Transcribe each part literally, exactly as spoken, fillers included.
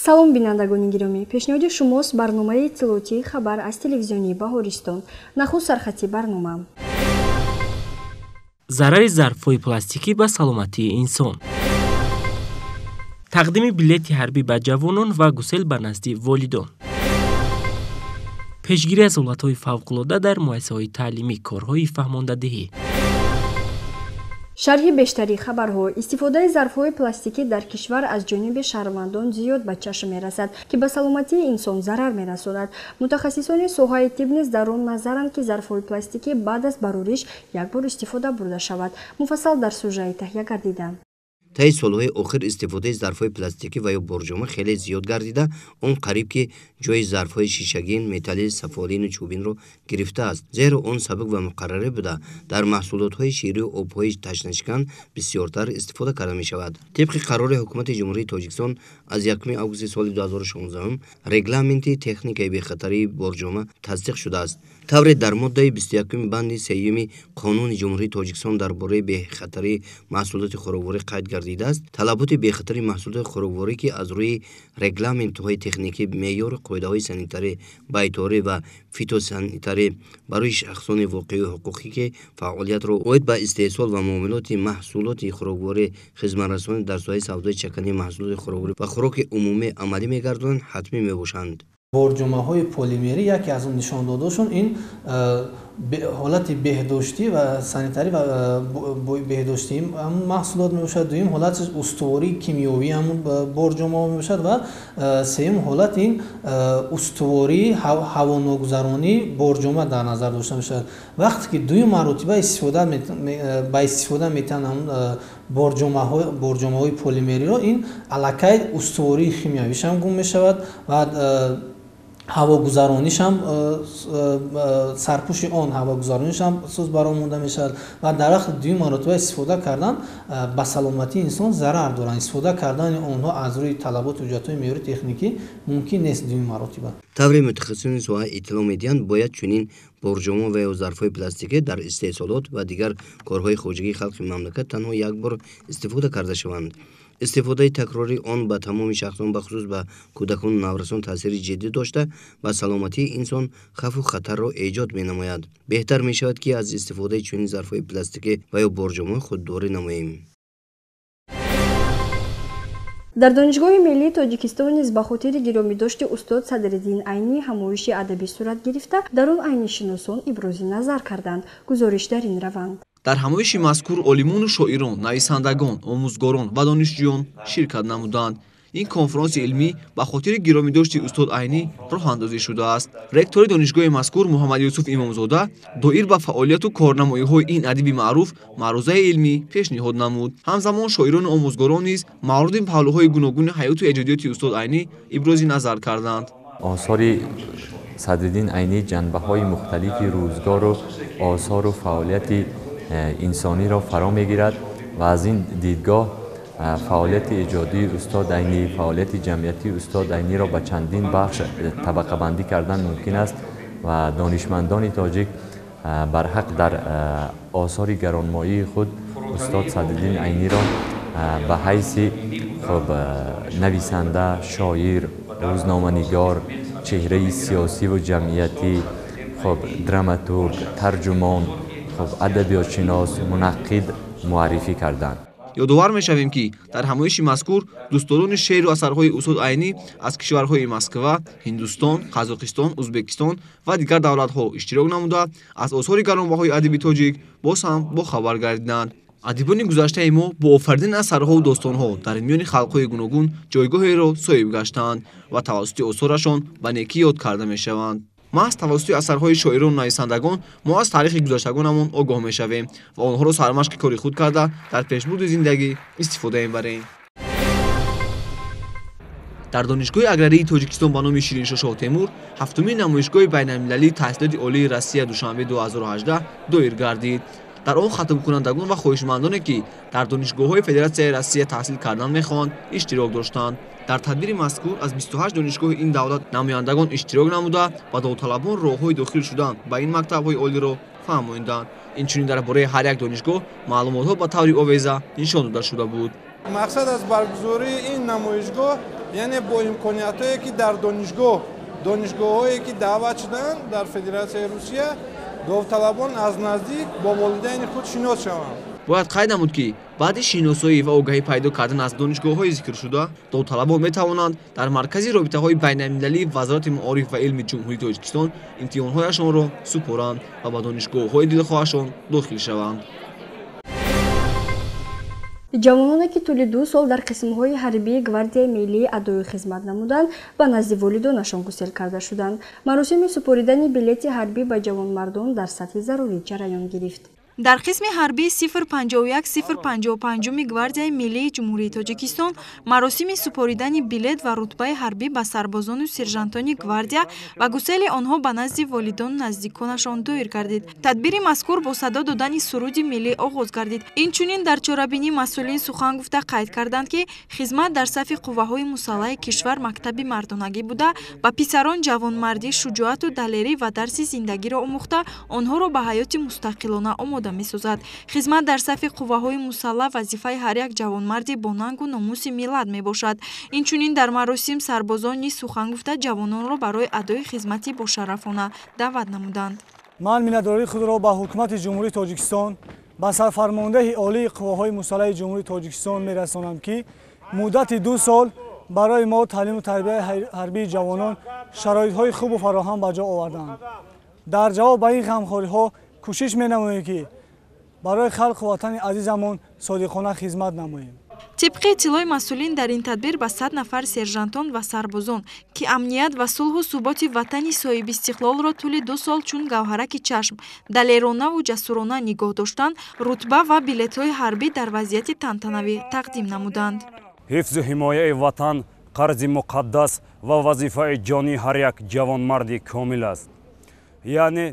салом бинандагони гиромӣ, пешниҳоди шумост барномаи иттилоотии хабар аз телевизиони Баҳористон. Нахуст сархати барнома. зарари зарфҳои пластикӣ ба саломатии инсон. тақдими билети ҳарбӣ ба ҷавонон ва гусел ба назди волидон. пешгирӣ аз ҳолатҳои фавқулода дар муассисаҳои таълимӣ, корҳои фаҳмондадиҳӣ. шарҳи бештари хабарҳо. истифодаи зарфҳои пластикӣ дар кишвар аз ҷониби шаҳрвандон зиёд ба чашм мерасад, ки ба саломатии инсон зарар мерасонад. мутахассисони соҳаи тиб низ дар он назаранд, ки зарфҳои пластикӣ баъд аз барориш як бор истифода бурда шавад. муфассал дар сюжаи таҳия гардида. таи солҳои охир истифодаи зарфҳои пластикӣ ва ё борҷома хеле зиёд гардида, он қариб ки ҷойи зарфҳои шишагин, металлӣ, сафолину чӯбинро гирифтааст. зеро он сабук ва муқаррарӣ буда, дар маҳсулотҳои ширию обҳои ташнашкан бисёртар истифода карда мешавад. тибқи қарори ҳукумати ҷумҳурии Тоҷикистон аз якуми августи соли ду ҳазору шонздаҳ регламенти техникаи бехатарии борҷома тасдиқ шудааст. тавре дар моддаи бисту якуми банди сеюми Қонуни ҷумҳурии Тоҷикистон дар бораи бехатарии маҳсулоти хӯрокворӣ қайд гардидааст. талаботи бехатари маҳсулоти хӯрокворӣ, ки аз рӯи регламентҳои техникӣ, меъёру қоидаҳои санитарӣ, байторӣ ва фитосанитарӣ барои шахсони воқеию ҳуқуқӣ, ки фаъолиятро оид ба истеҳсол ва муомилоти маҳсулоти хӯрокворӣ, хизматрасонӣ дар соҳаи савдои чаканӣ маҳсулоти хӯрокворӣ ва хӯроки умумӣ амалӣ мегардонанд, ҳатмӣ мебошанд. борҷомаҳои полимерӣ яке аз он нишондодашон ин ҳолати беҳдоштӣ ва санитарӣ ва беҳдоштии ҳамун маҳсулот мебошад. дуюм ҳолати устувории кимиёвии ҳамун борҷомаҳо мебошад ва сеюм ҳолат ин устувории ҳавоногузаронии борҷома дар назар дошта мешавад. вақте ки дуюм маротиба истифода ба истифода метавонад ҳамун борҷомаҳои полимериро, ин аллакай устувории химиявишам гум мешавад ва ҳавогузаронишам сарпӯши он ҳавогузаронишам сӯз баромонда мешавад ва дар вақти дуюм маротиба истифода кардан ба саломатии инсон зарар доранд. истифода кардани онҳо аз рӯи талаботи ҳуҷҷатҳои меъёри техникӣ мумкин нест дуюм маротиба. тавре мутахассисони соҳаи иттилоъ медиҳанд, бояд чунин борҷома ва ё зарфҳои пластикӣ дар истеҳсолот ва дигар корҳои хоҷагии халқи мамлакат танҳо як бор истифода карда шаванд. истифодаи такрории он ба тамоми шахсон, бахусус ба кӯдакону наврасон таъсири ҷиддӣ дошта, ба саломатии инсон хавфу хатарро эҷод менамояд. беҳтар мешавад, ки аз истифодаи чунин зарфҳои пластикӣ ва ё борҷома худдорӣ намоем. дар донишгоҳи миллии Тоҷикистон низ ба хотири гиромидошти устод Садриддин Айнӣ ҳамоиши адабӣ сурат гирифта, дар он айнишиносон ибрози назар карданд. гузориш дар ин раванд. дар ҳамоиши мазкур олимону шоирон, нависандагон, омӯзгорон ва донишҷӯён ширкат намуданд. ин конфронси илмӣ ба хотири гиромидошти устод Айнӣ роҳандозӣ шудааст. ректори донишгоҳи мазкур Муҳаммад Юсуф Имомзода доир ба фаъолияту корнамоиҳои ин адиби маъруф маърузаи илмӣ пешниҳод намуд. ҳамзамон шоирону омӯзгорон низ мавриди паҳлӯҳои гуногуни ҳаёту эҷодиёти устод Айнӣ ибрози назар карданд. осори Садриддин Айнӣ ҷанбаҳои мухталифи рӯзгору осору фаъолияти инсониро фаро мегирад ва аз ин дидгоҳ фаъолияти эҷодии устод Айнӣ, фаъолияти ҷамъиятии устод Айниро ба чандин бахш табақабандӣ кардан мумкин аст ва донишмандони тоҷик барҳақ дар осори гаронмоии худ устод Садриддин Айниро ба ҳайси хуб нависанда, шоир, рӯзноманигор, чеҳраи сиёсиву ҷамъиятӣ, хуб драматург, тарҷумон, хуб адабиётшинос, мунаққид муаррифӣ карданд. ёдовар мешавем, ки дар ҳамоиши мазкур дӯстдорони шеъру асарҳои устод Айнӣ аз кишварҳои Москва, Ҳиндустон, Қазоқистон, Ӯзбекистон ва дигар давлатҳо иштирок намуда, аз осори гаронбаҳои адиби тоҷик боз ҳам бохабар гардиданд. адибони гузаштаи мо бо офаридани асарҳову достонҳо дар миёни халқҳои гуногун ҷойгоҳеро соҳиб гаштаанд ва тавассути осорашон ба некӣ ёд карда мешаванд. маҳз тавассути асарҳои шоирону нависандагон мо аз таърихи гузаштагонамон огоҳ мешавем ва онҳоро сармашқи кори худ карда дар пешбурди зиндагӣ истифода мебарем. дар донишгоҳи аграрии Тоҷикистон ба номи Шириншоҳ Шоҳ Темур ҳафтумин намоишгоҳи байналмилалии таҳсилоти олии Россия душанбе ду ҳазору ҳаждаҳ доир гардид. дар он хатмкунандагон ва хоҳишмандоне, ки дар донишгоҳҳои Федератсияи Россия таҳсил кардан мехоҳанд, иштирок доштанд. дар тадбири мазкур аз бисту ҳашт донишгоҳи ин давлат намояндагон иштирок намуда, ба довталабон роҳҳои дохил шудан ба ин мактабҳои олиро фаҳмонданд. инчунин дар бораи ҳар як донишгоҳ маълумотҳо ба таври овеза нишон дода шуда буд. мақсад аз баргузории ин намоишгоҳ یعنی با امکانیتایی که در دانشگاه دانشگاه‌هایی که دعوت شدن در فدراسیون روسیه داوطلبان از نزدیک با والدین خود شناس شوند. бояд қайд намуд ки баъди шиносоӣ ва огаҳӣ пайдо кардан аз донишгоҳҳои зикршуда довталабон метавонанд дар маркази робитаҳои байналмилалии вазорати маориф ва илми ҷумҳурии тоҷикистон имтиҳонҳояшонро супоранд ва ба донишгоҳҳои дилхоҳашон дохил шаванд. ҷавононе ки тӯли ду сол дар қисмҳои ҳарбии гвардияи миллии адои хизмат намуданд ба назди волидонашон гусел карда шуданд. маросими супоридани билети ҳарбӣ ба ҷавонмардон дар сатҳи зарурӣ ҷараён гирифт. дар қисми ҳарбии сифр панҷоҳу як сифр панҷоҳу панҷуми гвардияи миллии ҷумҳурии тоҷикистон маросими супоридани билет ва рутбаи ҳарбӣ ба сарбозону сержантони гвардия ва гусели онҳо ба назди волидону наздиконашон доир гардид. тадбири мазкур бо садо додани суруди миллӣ оғоз гардид. инчунин дар чорабинӣ масъулин сухан гуфта қайд карданд ки хизмат дар сафи қувваҳои мусаллаҳи кишвар мактаби мардонагӣ буда ба писарон ҷавонмардӣ шуҷоату далерӣ ва дарси зиндагиро омӯхта онҳоро ба ҳаёти мустақилона омода месозад. хизмат дар сафи қувваҳои мусаллаҳ вазифаи ҳар як ҷавонмарди бо нангу номуси миллат мебошад. инчунин дар маросим сарбозон низ сухан гуфта ҷавононро барои адои хизмати бошарафона даъват намуданд. ман миннатдории худро ба ҳукумати ҷумҳурии тоҷикистон ба сарфармондаи олии қувваҳои мусаллаҳи ҷумҳурии тоҷикистон мерасонам ки муддати ду сол барои мо таълиму тарбияи ҳарбии ҷавонон шароитҳои хубу фароҳам ба ҷо оварданд. дар ҷавоб ба ин ғамхориҳо кӯшиш менамоем ки барои халқу ватани азизамон содиқона хизмат намоем. тибқи иттилои масъулин дар ин тадбир ба сад нафар сержантон ва сарбозон ки амният ва сулҳу суботи ватани соҳиби истиқлолро тӯли ду сол чун гавҳараки чашм далеронаву ҷасурона нигоҳ доштанд рутба ва билетҳои ҳарбӣ дар вазъияти тантанавӣ тақдим намуданд. ҳифзу ҳимояи ватан қарзи муқаддас ва вазифаи ҷони ҳар як ҷавонмарди комил аст. яъне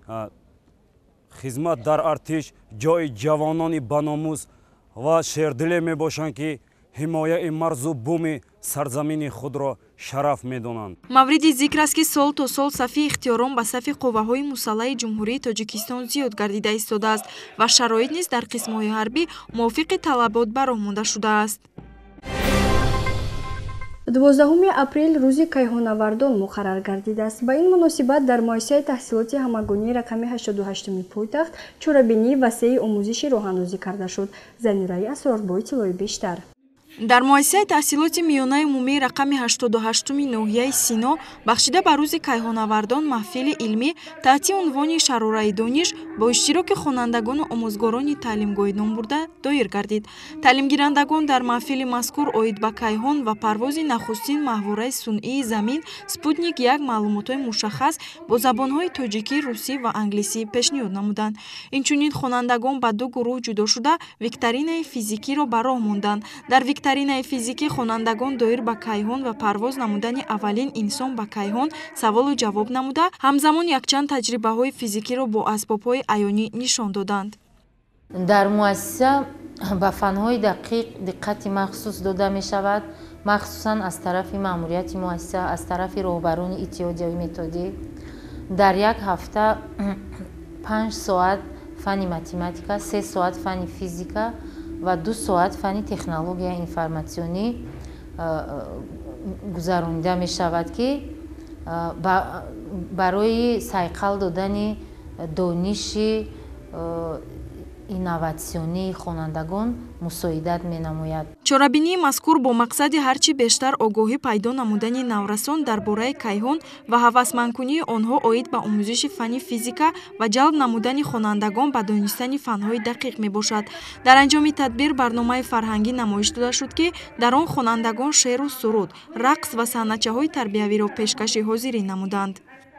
хизмат дар артиш ҷои ҷавонони баномус ва шердиле мебошанд ки ҳимояи марзу буми сарзамини худро шараф медонанд. мавриди зикр аст ки сол то сол сафи ихтиёрон ба сафи қувваҳои мусаллаҳи ҷумҳурии тоҷикистон зиёд гардида истодааст ва шароит низ дар қисмҳои ҳарбӣ мувофиқи талабот бароҳ монда шудааст. дувоздаҳуми апрел рӯзи кайҳонавардон муқаррар гардидааст. ба ин муносибат дар муассисаи таҳсилоти ҳамагонии рақами ҳаштоду ҳаштуми пойтахт чорабинии васеъи омӯзиши роҳандозӣ карда шуд. занюраи асрор бо иттилои бештар. дар муассисаи таҳсилоти миёнаи умумии рақами ҳаштоду ҳаштуми ноҳияи Сино бахшида ба рӯзи кайҳонавардон маҳфили илмӣ таҳти унвони шарораи дониш бо иштироки хонандагону омӯзгорони таълимгоҳи номбурда доир гардид. таълимгирандагон дар маҳфили мазкур оид ба кайҳон ва парвози нахустин маҳвораи сунъии замин спутник як маълумотҳои мушаххас бо забонҳои тоҷикӣ, русӣ ва англисӣ пешниҳод намуданд. инчунин хонандагон ба ду гурӯҳ ҷудо шуда викторинаи физикиро ба роҳ монданд. дар викторинаи физикӣ хонандагон доир ба кайҳон ва парвоз намудани аввалин инсон ба кайҳон саволу ҷавоб намуда ҳамзамон якчанд таҷрибаҳои физикиро бо асбобҳои аёнӣ нишон доданд. дар муассиса ба фанҳои дақиқ диққати махсус дода мешавад, махсусан аз тарафи маъмурияти муассиса, аз тарафи роҳбарони иттиҳодияи методӣ. дар як ҳафта панҷ соат фани математика, се соат фани физика ва ду соат фани технологияи информатсионӣ гузаронида мешавад ки барои сайқал додани дониши инноватсионии хонандагон мусоидат менамояд. чорабинии мазкур бо мақсади ҳарчи бештар огоҳӣ пайдо намудани наврасон дар бораи кайҳон ва ҳавасмандкунии онҳо оид ба омӯзиши фани физика ва ҷалб намудани хонандагон ба донистани фанҳои дақиқ мебошад. дар анҷоми тадбир барномаи фарҳангӣ намоиш дода шуд ки дар он хонандагон шеъру суруд, рақс ва санъатчаҳои тарбиявиро пешкаши ҳозирӣ намуданд.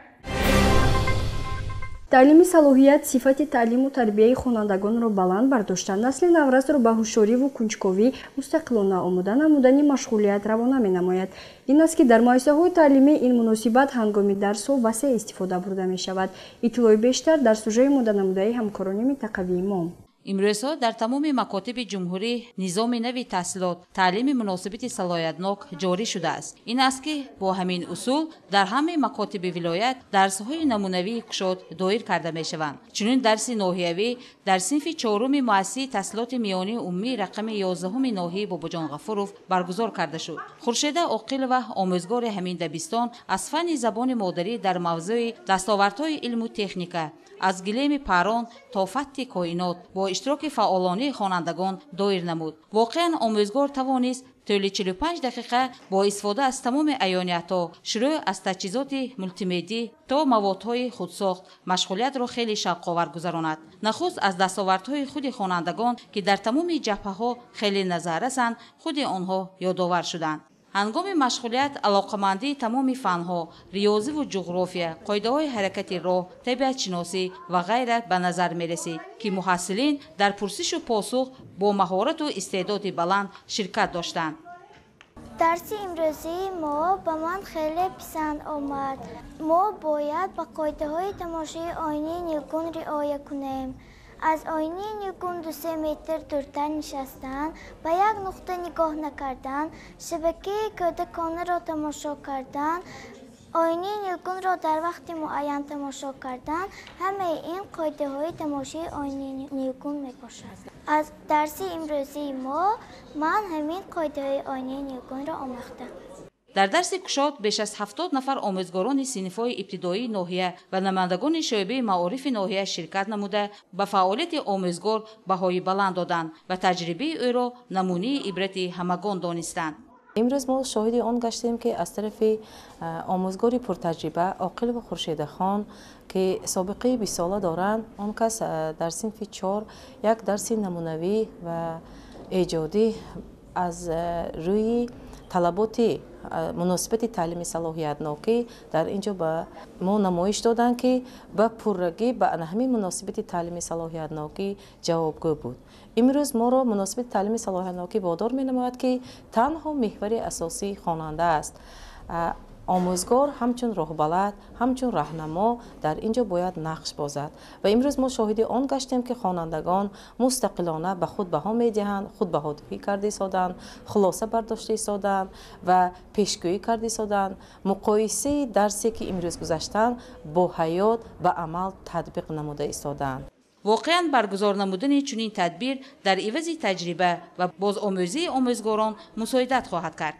таълими салоҳият сифати таълиму тарбияи хонандагонро баланд бардошта насли навразро ба ҳушёриву кунҷковӣ мустақилона омода намудани машғулият равона менамояд. ин аст ки дар муассисаҳои таълимӣ ин муносибат ҳангоми дарсу васеъ истифода бурда мешавад. иттилои бештар дар сюжеи омода намудаи ҳамкорони минтақавии мо. имрӯзҳо дар тамоми макотиби ҷумҳурӣ низоми нави таҳсилот, таълими муносибати салоҳиятнок ҷорӣ шудааст. Ин аст ки бо ҳамин усул дар ҳамаи макотиби вилоят дарсҳои намунавии кушод доир карда мешаванд. Чунин дарси ноҳиявӣ дар синфи чоруми муассисаи таҳсилоти миёнии умумии рақами ёздаҳуми ноҳияи Бобоҷон Ғафуров баргузор карда шуд. Хуршеда Оқилова, омӯзгори ҳамин дабистон, аз фанни забони модарӣ дар мавзӯи дастовардҳои илму техника аз гилеми паррон то фатти коинот бо иштироки фаъолони хонандагон доир намуд. Воқеан омӯзгор тавонист тӯли чилу и панҷ дақиқа бо истифода аз тамоми аёниятҳо, шурӯъ аз таҷҳизоти мултимедӣ то маводҳои худсохт машғулиятро хеле шавқовар гузаронад. Нахуст аз дастовардҳои худи хонандагон ки дар тамоми ҷабҳаҳо хеле назаррасанд, худи онҳо ёдовар шуданд. ҳангоми машғулият алоқамандии тамоми фанҳо, риёзиву ҷуғрофия, қоидаҳои ҳаракати роҳ, табиатшиносӣ ва ғайра ба назар мерасид, ки муҳассилин дар пурсишу посух бо маҳорату истеъдоди баланд ширкат доштанд. дарси имрӯзии мо ба ман хеле писанд омад. Мо бояд ба қоидаҳои тамошои оини нилгун риоя кунем. аз оини нилгун ду се метр дуртар нишастан, ба як нуқта нигоҳ накардан, шабакаи кӯдаконаро тамошо кардан, оини нилгунро дар вақти муайян тамошо кардан, ҳамаи ин қоидаҳои тамошои оини нилгун мебошад. аз дарси имрӯзии мо ман ҳамин қоидаҳои оини нилгунро омӯхтам. дар дарси кушод беш аз ҳафтод нафар омӯзгорони синфҳои ибтидоии ноҳия ва намояндагони шӯъбаи маорифи ноҳия ширкат намуда ба фаъолияти омӯзгор баҳои баланд доданд ва таҷрибаи ӯро намунии ибрати ҳамагон донистанд. имрӯз мо шоҳиди он гаштем ки аз тарафи омӯзгори пуртаҷриба Оқилова Хуршедахон ки собиқаи бисола доранд, он кас дар синфи чор як дарси намунавӣ ва эҷодӣ аз рӯи талаботи муносибати таълими салоҳиятнокӣ дар инҷо ба мо намоиш доданд ки ба пуррагӣ ба ҳамин муносибати таълими салоҳиятнокӣ ҷавобгӯ буд. имрӯз моро муносибати таълими салоҳиятнокӣ водор менамояд ки танҳо меҳвари асосии хонанда аст. омӯзгор ҳамчун роҳбалад, ҳамчун раҳнамо дар инҷо бояд нақш бозад ва имрӯз мо шоҳиди он гаштем ки хонандагон мустақилона ба худ баҳо медиҳанд, худ баҳодиҳӣ карда истоданд, хулоса бардошта истоданд ва пешгӯӣ карда истоданд. муқоисаи дарсе ки имрӯз гузаштанд бо ҳаёт ба амал татбиқ намуда истоданд. воқеан баргузор намудани чунин тадбир дар ивази таҷриба ва бозомӯзии омӯзгорон мусоидат хоҳад кард.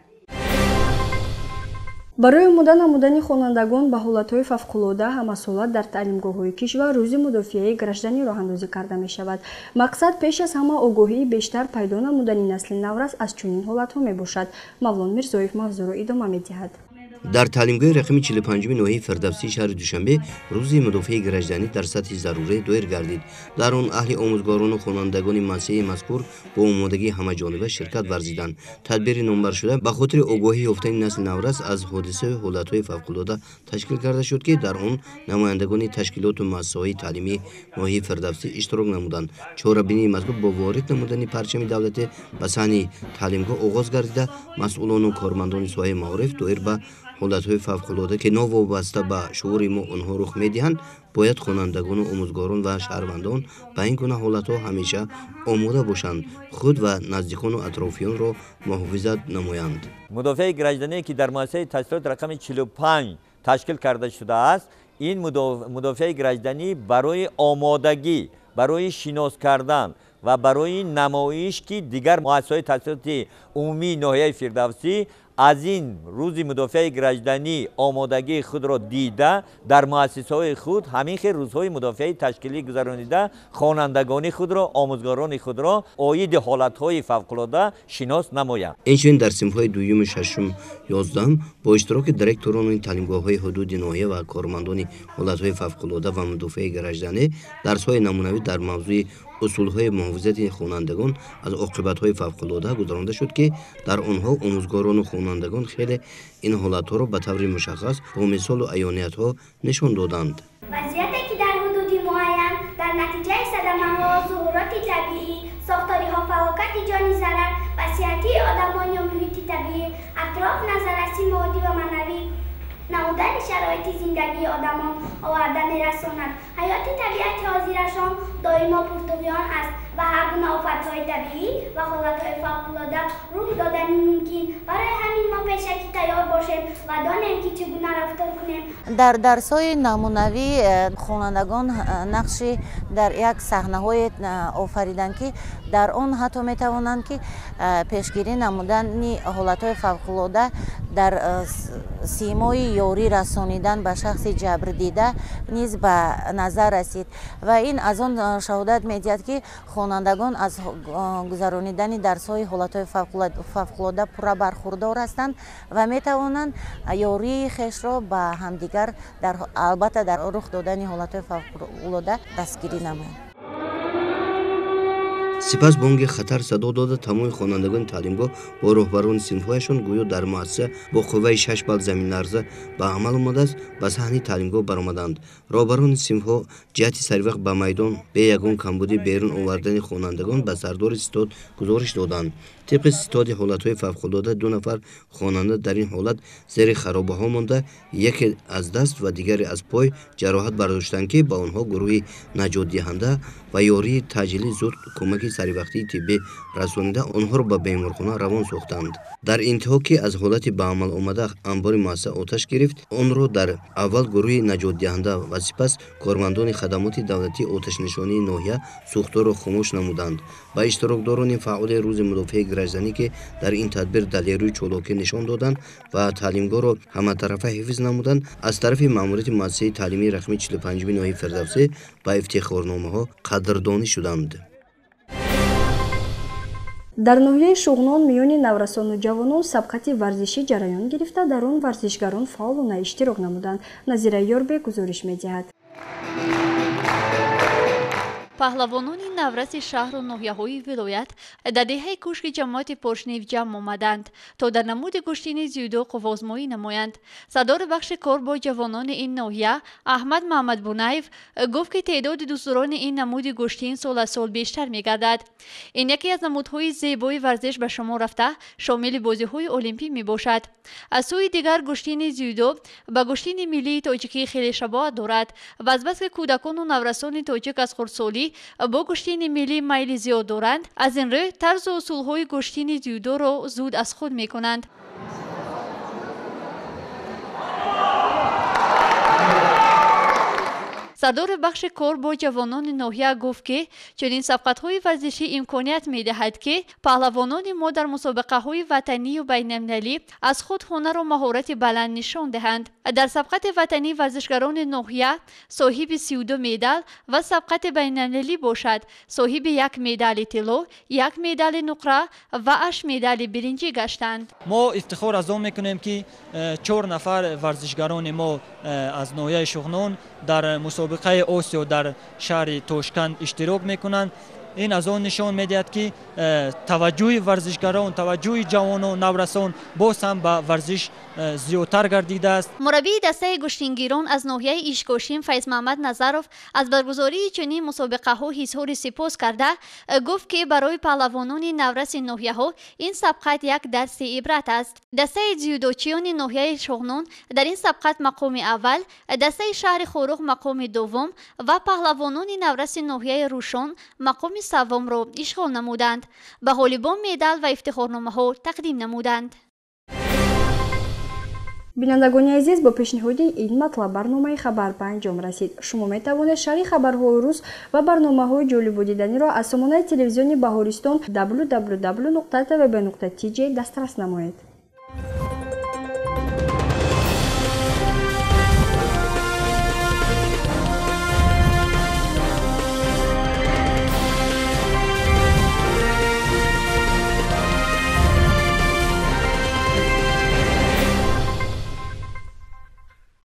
барои омода намудани хонандагон ба ҳолатҳои фавқулода ҳамасола дар таълимгоҳҳои кишвар рӯзи мудофиаи гражданӣ роҳандозӣ карда мешавад. мақсад пеш аз ҳама огоҳии бештар пайдо намудани насли наврас аз чунин ҳолатҳо мебошад. мавлон мирзоев мавзӯъро идома медиҳад. дар таълимгоҳи рақами чилу панҷуми ноҳияи Фирдавсии шаҳри Душанбе рӯзи мудофиаи гражданӣ дар сатҳи зарурӣ доир гардид. дар он аҳли омӯзгорону хонандагони масъеи мазкур бо омодагии ҳамаҷониба ширкат варзиданд. тадбири номбаршуда ба хотири огоҳӣ ёфтани насли наврас аз ҳодисаҳои ҳолатҳои фавқулода ташкил карда шуд ки дар он намояндагони ташкилоту муассисаҳои таълимии ноҳияи Фирдавсӣ иштирок намуданд. чорабинии мазкур бо ворид намудани парчами давлатӣ ба саҳни таълимгоҳ оғоз гардида масъулону кормандони соҳаи маориф доир ба ҳолатҳои фавқулода ки новобаста ба шуури мо онҳо рух медиҳанд, бояд хонандагону омӯзгорон ва шаҳрвандон ба ин гуна ҳолатҳо ҳамеша омода бошанд, худ ва наздикону атрофиёнро муҳофизат намоянд. мудофиаи граждание ки дар муассисаи таҳсилоти рақами чилу панҷ ташкил карда шудааст, ин мудофиаи гражданӣ барои омодагӣ, барои шинос кардан ва барои намоиш ки дигар муассисаҳои таҳсилоти умумии ноҳияи Фирдавсӣ аз ин рӯзи мудофиаи гражданӣ омодагии худро дида дар муассисаҳои худ ҳамин хел рӯзҳои мудофиаи ташкилӣ гузаронида хонандагони худро, омӯзгорони худро оиди ҳолатҳои фавқулода шинос намоянд. инчунин дар синфҳои дуюму, шашум, ёздаҳум бо иштироки директорони таълимгоҳҳои ҳудуди ноҳия ва кормандони ҳолатҳои фавқулода ва мудофиаи гражданӣ дарсҳои намунавӣ дар мавзӯи усулҳои муҳофизати хонандагон аз оқибатҳои фавқулода гузаронида шуд ки дар онҳо омӯзгорону хонандагон хеле ин ҳолатҳоро ба таври мушаххас бо мисолу аёниятҳо нишон доданд. вазъияте ки дар ҳудуди муайян дар натиҷаи садамаҳо, зуҳуроти табиӣ, сохториҳо, фалокати ҷони зарар, васъияти одамон ё муҳити табиӣ, атроф, назарраси моддӣ ва маънавӣ, намудани شرایط زندگی آدمان آورده میرساند. حیات طبیعت حاضرشان دائما پرتقیان است و هر گونه آفت‌های طبیعی و حالت‌های فوق‌العاده روح دادنی ممکن. برای همین ما پیشکی تیار باشیم و دانیم که چگونه رفتار کنیم. در درس‌های نمونوی خوانندگان نقشی در یک صحنه‌های آفریدن که در آن حتی می‌توانند که پیشگیری نمودن حالت‌های فوق‌العاده در سیمای یاری رسانیدن به شخص جبر دیده نیز به نظر رسید و این از آن شهادت می‌دهد که خوانندگان از گذرانیدن درس‌های حالت‌های فوق‌العاده پورا برخوردار هستند و می‌توانند یاری خویش را به همدیگر در البته در رخ دادن حالت‌های فوق‌العاده دستگیری نمایند. سپس بانگ خطر صدا داده تمام خوانندگان تعلیمگاه با راهبران صنف‌هایشان گویا در مؤسسه با قوه شش بال زمین لرزه به عمل آمده است به صحنه تعلیمگاه برآمدند. راهبران صنف‌ها جهت سریع به میدان به یگان کمبودی بیرون آوردن خوانندگان به سردار ستاد گزارش دادند. طبق ستاد حالت‌های فوق‌العاده دو نفر خواننده در این حالت زیر خرابه‌ها مانده، یکی از دست و دیگری از پای جراحت برداشتند که به آنها گروه نجات دهنده و یاری تجلی زود کمک سریوقتی طبی رسانیده آنها را به بیمارخانه روان ساختند. در انتها که از حالت به عمل آمده انبار مؤسسه آتش گرفت، آن را در اول گروه نجات دهنده و سپس کارمندان خدمات دولتی آتش نشانی ناحیه سوختار را خاموش نمودند. با اشتراکداران فعال روز مدافع گرجدنی که در این تدبیر دلیروی چالاکی نشان دادند و تعلیمگاه را همه طرفه حفظ نمودند، از طرف ماموریت مؤسسه تعلیمی رقمی چهل و پنج ناحیه فردوسی با افتخارنامه ها قدردانی شدند. дар ноҳияи шуғнон миёни наврасону ҷавонон сабқати варзишӣ ҷараён гирифта, дар он варзишгарон фаъолона иштирок намуданд. Назира Ёрбек гузориш медиҳад. паҳлавонони навраси шаҳру ноҳияҳои вилоят дар деҳаи кӯшки ҷамоати поршнев ҷамъ омаданд то дар намуди куштини зюдо қуввозмоӣ намоянд. садори бахши кор бо ҷавонони ин ноҳия аҳмад маҳмадбунаев гуфт ки теъдоди дӯстдорони ин намуди куштин сол аз сол бештар мегардад. ин яке аз намудҳои зебои варзиш ба шумор рафта шомили бозиҳои олимпӣ мебошад. аз сӯи дигар куштини зюдо ба куштини миллии тоҷикӣ хеле шабоҳат дорад ва азбаски кӯдакону наврасони тоҷик аз хурдсолӣ бо куштини миллӣ майли зиёд доранд, аз ин рӯ тарзу усулҳои куштини зюдоро зуд аз худ мекунанд. сардори бахши кор бо ҷавонони ноҳия гуфт ки чунин сабқатҳои варзишӣ имконият медиҳад ки паҳлавонони мо дар мусобиқаҳои ватанию байналмилалӣ аз худ ҳунару маҳорати баланд нишон диҳанд. дар сабқати ватанӣ варзишгарони ноҳия соҳиби си ду медал ва сабқати байналмилалӣ бошад соҳиби як медали тилло, як медали нуқра ва аш медали биринҷӣ гаштанд. мо ифтихор аз он мекунем ки чор нафар варзишгарони мо аз ноҳияи шуғнон дар мусобиқаи осиё дар шаҳри тошканд иштирок мекунанд. ин аз он нишон медиҳад ки таваҷҷӯҳи варзишгарон, таваҷҷӯҳи ҷавонон, наврасон боз ҳам ба варзиш зиёдтар гардидааст. мураббии дастаи куштингирон аз ноҳияи ишкошин Файз Маҳмад Назаров аз баргузории чунин мусобиқаҳо изҳори сипос карда гуфт ки барои паҳлавонони навраси ноҳияҳо ин сабқат як дарси ибрат аст. дастаи дзюдочиёни ноҳияи шуғнон дар ин сабқат мақоми аввал, дастаи шаҳри Хорух мақоми дуввум ва паҳлавонони навраси ноҳияи Рӯшон мақоми саввумро ишғол намуданд. ба ғолибон медал ва ифтихорномаҳо тақдим намуданд. бинандагони азиз, бо пешниҳоди ин матлаб барномаи хабар ба анҷом расид. шумо метавонед шарҳи хабарҳои рӯз ва барномаҳои ҷолибу диданиро аз сомонаи телевизиони Баҳористон дабл ю дабл ю дабл ю нуқта тэ вэ бэ нуқта ти ҷей дастрас намоед.